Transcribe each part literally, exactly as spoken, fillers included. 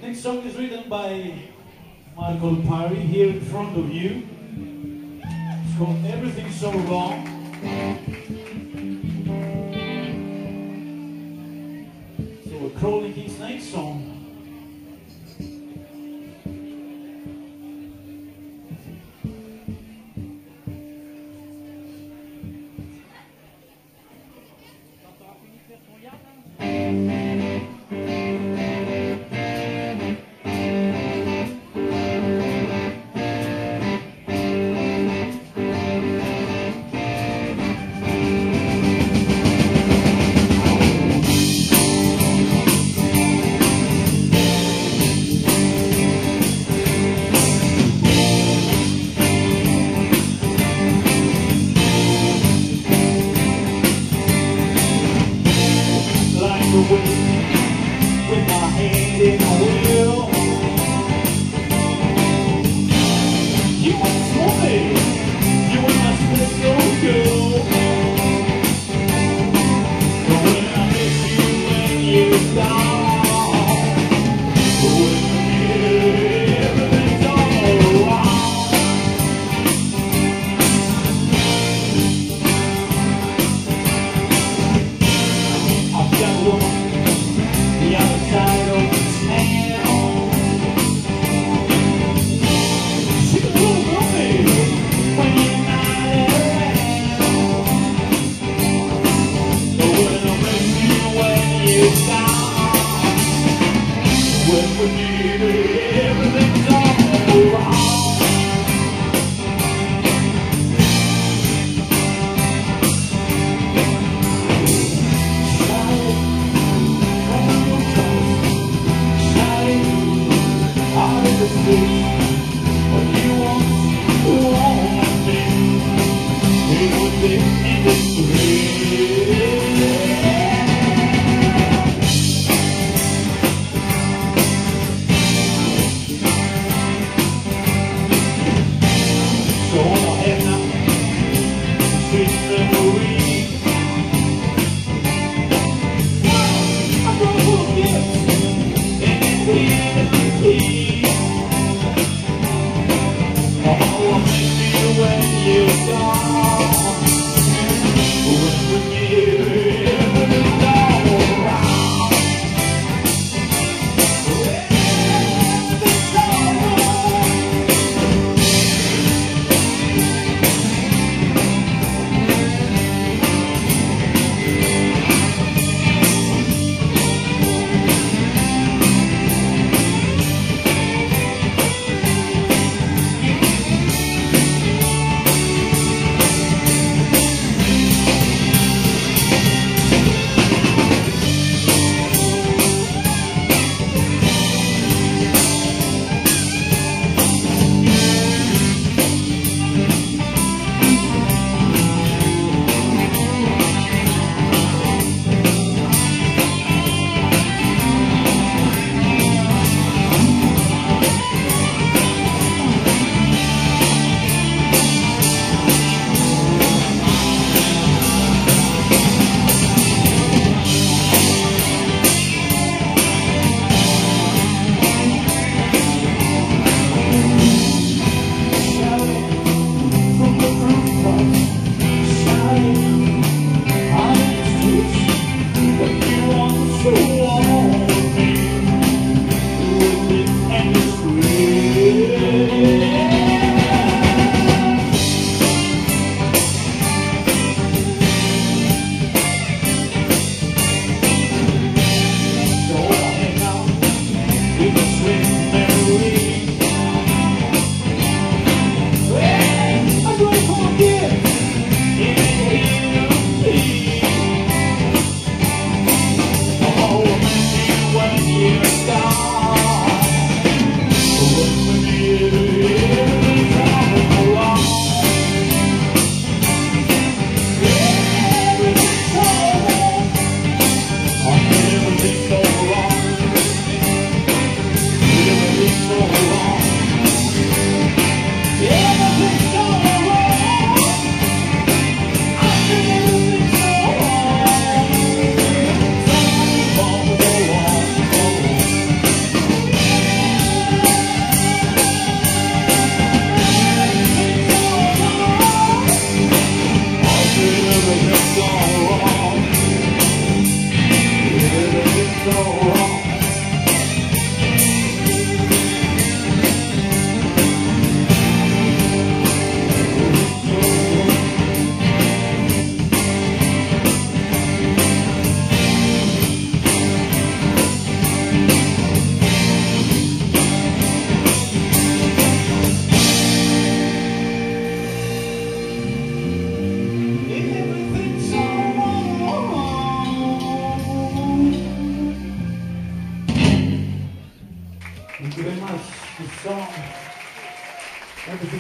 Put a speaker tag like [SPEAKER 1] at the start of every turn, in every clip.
[SPEAKER 1] Next song is written by Michael Parry here in front of you. It's called Everything's So Wrong. So a Crawlin Kingsnakes song. With my hand in the wheel, you once told me you were my special girl. But when I miss you when you're gone, when everything's all wrong, I've got one. The other side of the sand.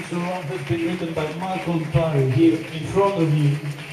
[SPEAKER 1] So Wrong has been written by Michael Parry here in front of you.